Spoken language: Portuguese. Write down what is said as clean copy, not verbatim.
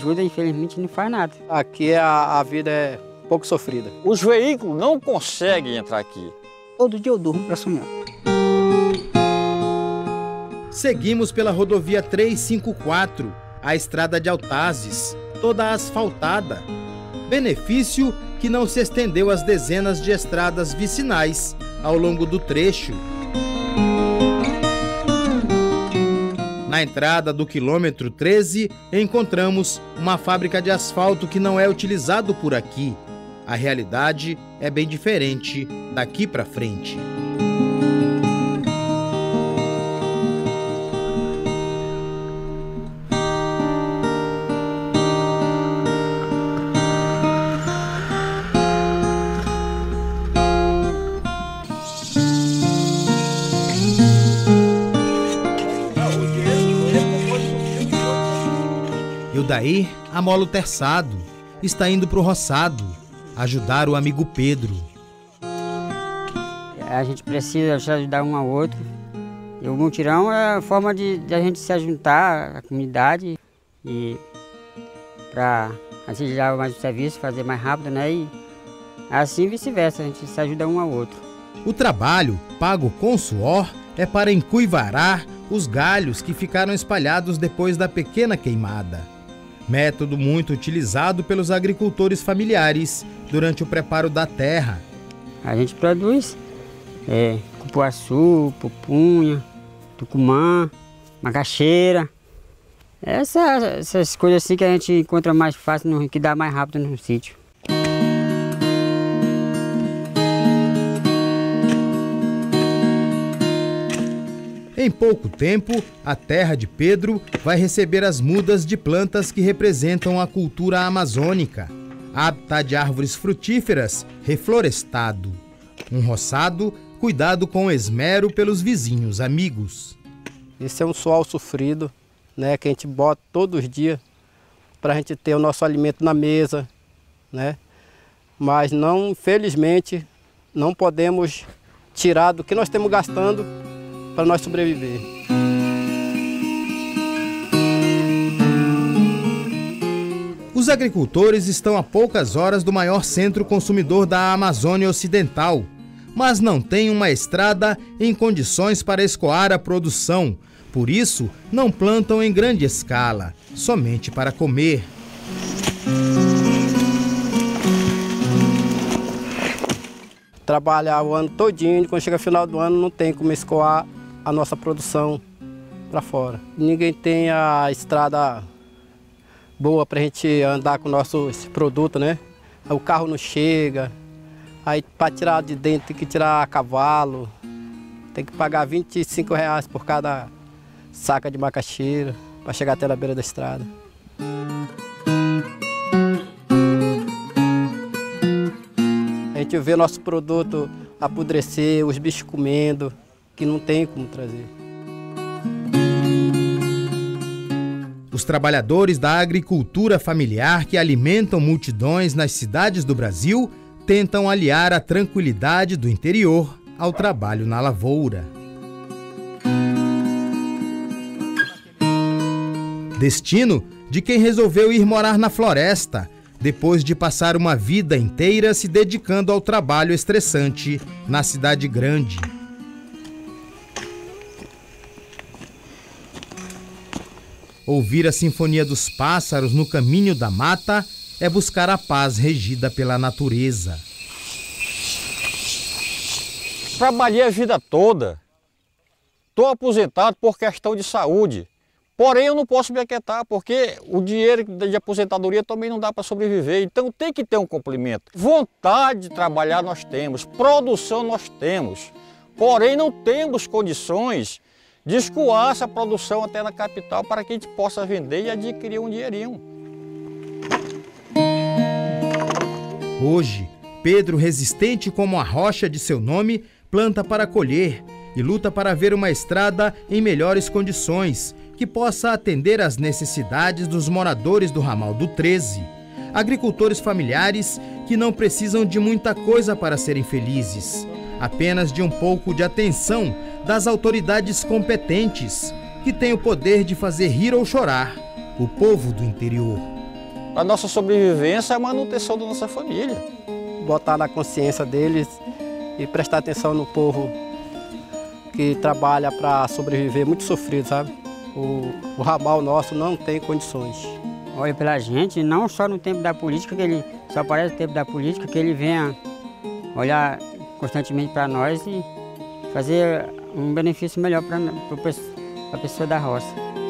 ajuda, infelizmente, não faz nada. Aqui a vida é pouco sofrida. Os veículos não conseguem entrar aqui. Todo dia eu durmo para sonhar. Seguimos pela rodovia 354, a estrada de Altazes, toda asfaltada. Benefício que não se estendeu às dezenas de estradas vicinais ao longo do trecho. Na entrada do quilômetro 13, encontramos uma fábrica de asfalto que não é utilizado por aqui. A realidade é bem diferente daqui para frente. Daí, amola o terçado, está indo para o roçado, ajudar o amigo Pedro. A gente precisa ajudar um ao outro. E o mutirão é a forma de a gente se ajuntar, a comunidade, e para agilizar mais o serviço, fazer mais rápido, né? E assim vice-versa, a gente se ajuda um ao outro. O trabalho, pago com suor, é para encuivarar os galhos que ficaram espalhados depois da pequena queimada. Método muito utilizado pelos agricultores familiares durante o preparo da terra. A gente produz cupuaçu, pupunha, tucumã, macaxeira. Essas coisas assim que a gente encontra mais fácil, que dá mais rápido no sítio. Em pouco tempo, a terra de Pedro vai receber as mudas de plantas que representam a cultura amazônica. Habitat de árvores frutíferas reflorestado. Um roçado cuidado com esmero pelos vizinhos amigos. Esse é um suor sofrido, né, que a gente bota todos os dias para a gente ter o nosso alimento na mesa, né? Mas não, infelizmente, não podemos tirar do que nós estamos gastando para nós sobreviver. Os agricultores estão a poucas horas do maior centro consumidor da Amazônia Ocidental, mas não têm uma estrada em condições para escoar a produção. Por isso, não plantam em grande escala, somente para comer. Trabalhar o ano todinho, quando chega o final do ano não tem como escoar a nossa produção para fora. Ninguém tem a estrada boa para a gente andar com o nosso produto, né? O carro não chega, aí para tirar de dentro tem que tirar a cavalo, tem que pagar R$25 por cada saca de macaxeira para chegar até na beira da estrada. A gente vê nosso produto apodrecer, os bichos comendo, que não tem como trazer. Os trabalhadores da agricultura familiar que alimentam multidões nas cidades do Brasil tentam aliar a tranquilidade do interior ao trabalho na lavoura. Destino de quem resolveu ir morar na floresta, depois de passar uma vida inteira se dedicando ao trabalho estressante na cidade grande. Ouvir a sinfonia dos pássaros no caminho da mata é buscar a paz regida pela natureza. Trabalhei a vida toda. Estou aposentado por questão de saúde. Porém, eu não posso me aquietar, porque o dinheiro de aposentadoria também não dá para sobreviver. Então tem que ter um complemento. Vontade de trabalhar nós temos, produção nós temos. Porém, não temos condições de escoar essa produção até na capital para que a gente possa vender e adquirir um dinheirinho. Hoje, Pedro, resistente como a rocha de seu nome, planta para colher e luta para ver uma estrada em melhores condições, que possa atender às necessidades dos moradores do ramal do 13. Agricultores familiares que não precisam de muita coisa para serem felizes, apenas de um pouco de atenção das autoridades competentes, que têm o poder de fazer rir ou chorar o povo do interior. A nossa sobrevivência é a manutenção da nossa família. Botar na consciência deles e prestar atenção no povo que trabalha para sobreviver, muito sofrido, sabe? O ramal nosso não tem condições. Olha pela gente, não só no tempo da política, que ele só aparece no tempo da política, que ele venha olhar constantemente para nós e fazer um benefício melhor para a pessoa da roça.